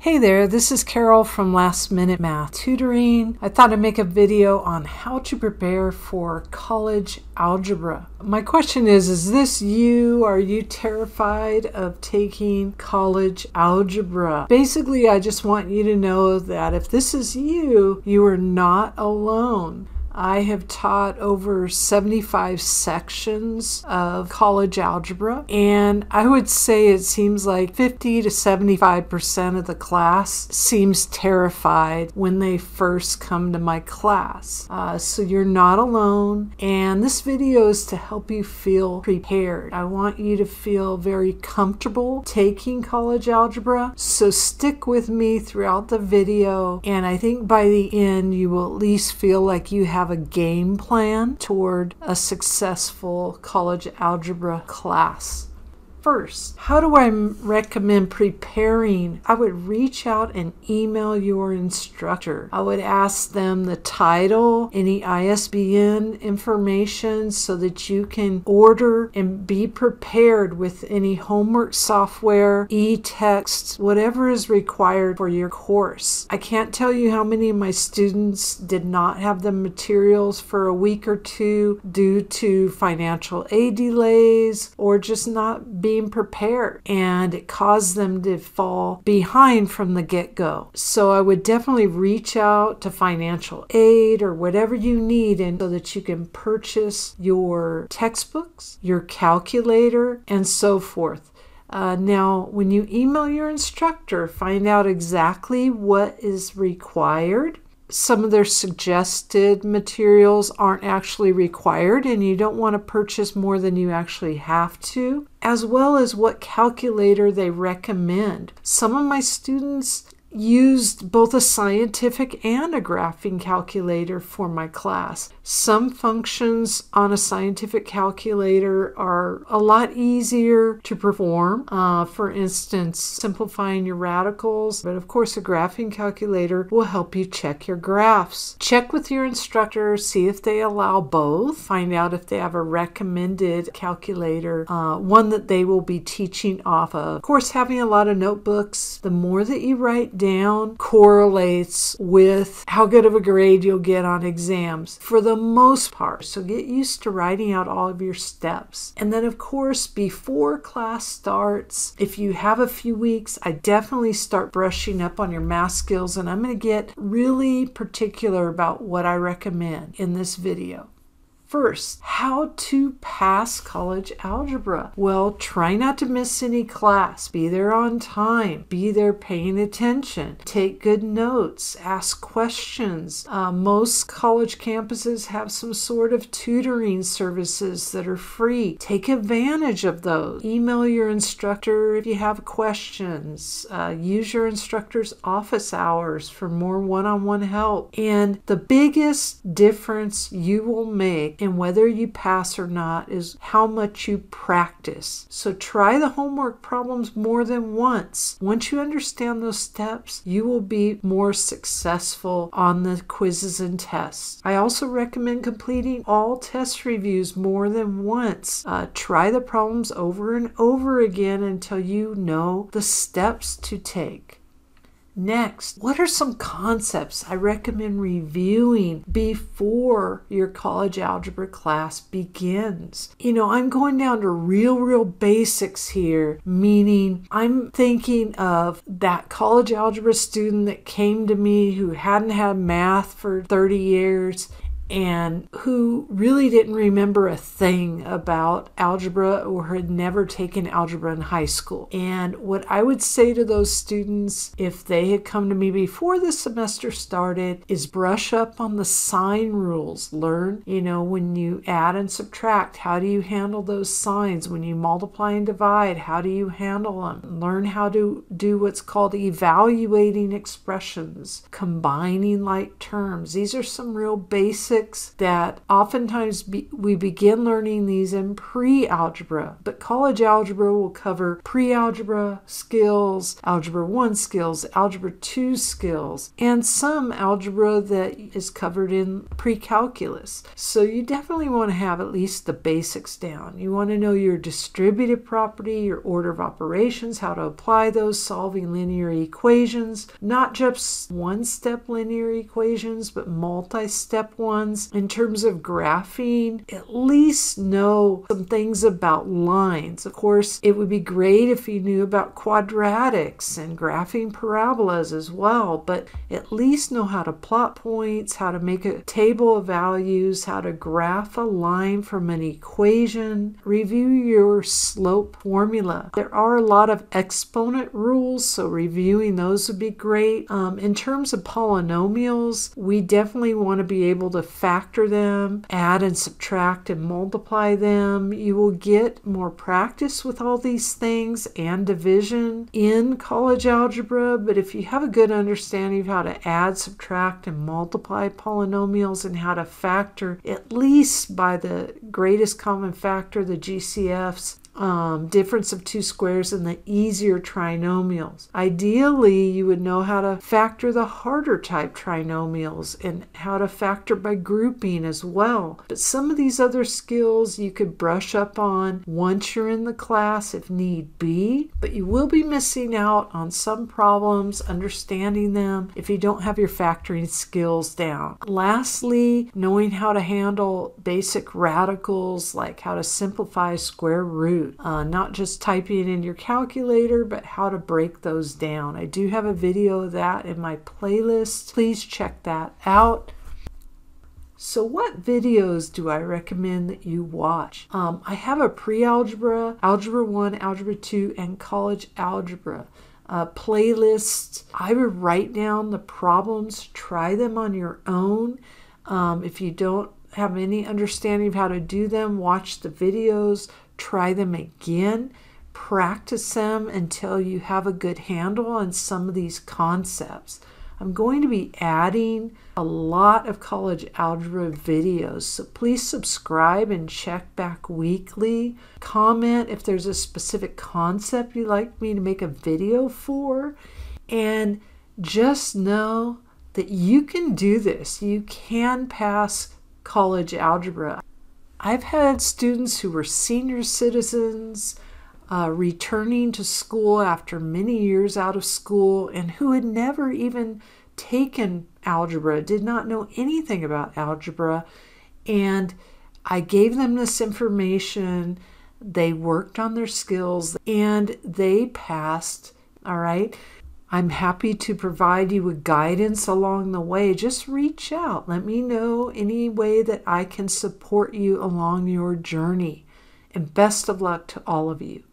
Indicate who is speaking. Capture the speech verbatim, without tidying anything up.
Speaker 1: Hey there, this is Carol from Last Minute Math Tutoring. I thought I'd make a video on how to prepare for college algebra. My question is, is this you? Are you terrified of taking college algebra? Basically, I just want you to know that if this is you, you are not alone. I have taught over seventy-five sections of college algebra, and I would say it seems like fifty to seventy-five percent of the class seems terrified when they first come to my class. Uh, so you're not alone, and this video is to help you feel prepared. I want you to feel very comfortable taking college algebra, so stick with me throughout the video, and I think by the end you will at least feel like you have a game plan toward a successful college algebra class. First, how do I recommend preparing? I would reach out and email your instructor. I would ask them the title, any I S B N information so that you can order and be prepared with any homework software, e-texts, whatever is required for your course. I can't tell you how many of my students did not have the materials for a week or two due to financial aid delays or just not being being prepared, and it caused them to fall behind from the get-go. So I would definitely reach out to financial aid or whatever you need, and so that you can purchase your textbooks, your calculator, and so forth. Uh, now, when you email your instructor, find out exactly what is required. Some of their suggested materials aren't actually required, and you don't want to purchase more than you actually have to, as well as what calculator they recommend. Some of my students used both a scientific and a graphing calculator for my class. Some functions on a scientific calculator are a lot easier to perform. Uh, for instance, simplifying your radicals. But of course, a graphing calculator will help you check your graphs. Check with your instructor, see if they allow both. Find out if they have a recommended calculator, uh, one that they will be teaching off of. Of course, having a lot of notebooks, the more that you write down correlates with how good of a grade you'll get on exams for the most part. So get used to writing out all of your steps. And then of course, before class starts, if you have a few weeks, I definitely start brushing up on your math skills, and I'm going to get really particular about what I recommend in this video. First, how to pass college algebra. Well, try not to miss any class. Be there on time. Be there paying attention. Take good notes. Ask questions. Uh, most college campuses have some sort of tutoring services that are free. Take advantage of those. Email your instructor if you have questions. Uh, use your instructor's office hours for more one-on-one help. And the biggest difference you will make and whether you pass or not is how much you practice. So try the homework problems more than once. Once you understand those steps, you will be more successful on the quizzes and tests. I also recommend completing all test reviews more than once. Uh, try the problems over and over again until you know the steps to take. Next, what are some concepts I recommend reviewing before your college algebra class begins? You know, I'm going down to real, real basics here, meaning I'm thinking of that college algebra student that came to me who hadn't had math for thirty years and who really didn't remember a thing about algebra or had never taken algebra in high school. And what I would say to those students, if they had come to me before the semester started, is brush up on the sign rules. Learn, you know, when you add and subtract, how do you handle those signs? When you multiply and divide, how do you handle them? Learn how to do what's called evaluating expressions, combining like terms. These are some real basic basics that oftentimes be, we begin learning these in pre-algebra, but college algebra will cover pre-algebra skills, algebra one skills, algebra two skills, and some algebra that is covered in pre-calculus. So you definitely want to have at least the basics down. You want to know your distributive property, your order of operations, how to apply those, solving linear equations, not just one-step linear equations, but multi-step ones. In terms of graphing, at least know some things about lines. Of course, it would be great if you knew about quadratics and graphing parabolas as well, but at least know how to plot points, how to make a table of values, how to graph a line from an equation, review your slope formula. There are a lot of exponent rules, so reviewing those would be great. Um, in terms of polynomials, we definitely want to be able to factor them, add and subtract and multiply them. You will get more practice with all these things and division in college algebra, but if you have a good understanding of how to add, subtract, and multiply polynomials and how to factor at least by the greatest common factor, the G C Fs, Um, difference of two squares, and the easier trinomials. Ideally, you would know how to factor the harder type trinomials and how to factor by grouping as well. But some of these other skills you could brush up on once you're in the class if need be, but you will be missing out on some problems, understanding them, if you don't have your factoring skills down. Lastly, knowing how to handle basic radicals, like how to simplify square root. Uh, not just typing it in your calculator, but how to break those down. I do have a video of that in my playlist. Please check that out. So what videos do I recommend that you watch? Um, I have a pre-algebra, algebra one, algebra two, and college algebra uh, playlist. I would write down the problems, try them on your own. Um, if you don't have any understanding of how to do them, watch the videos, try them again, practice them until you have a good handle on some of these concepts. I'm going to be adding a lot of college algebra videos, so please subscribe and check back weekly. Comment if there's a specific concept you'd like me to make a video for, and just know that you can do this. You can pass college algebra. I've had students who were senior citizens uh, returning to school after many years out of school and who had never even taken algebra, did not know anything about algebra, and I gave them this information. They worked on their skills and they passed, all right? I'm happy to provide you with guidance along the way. Just reach out. Let me know any way that I can support you along your journey. And best of luck to all of you.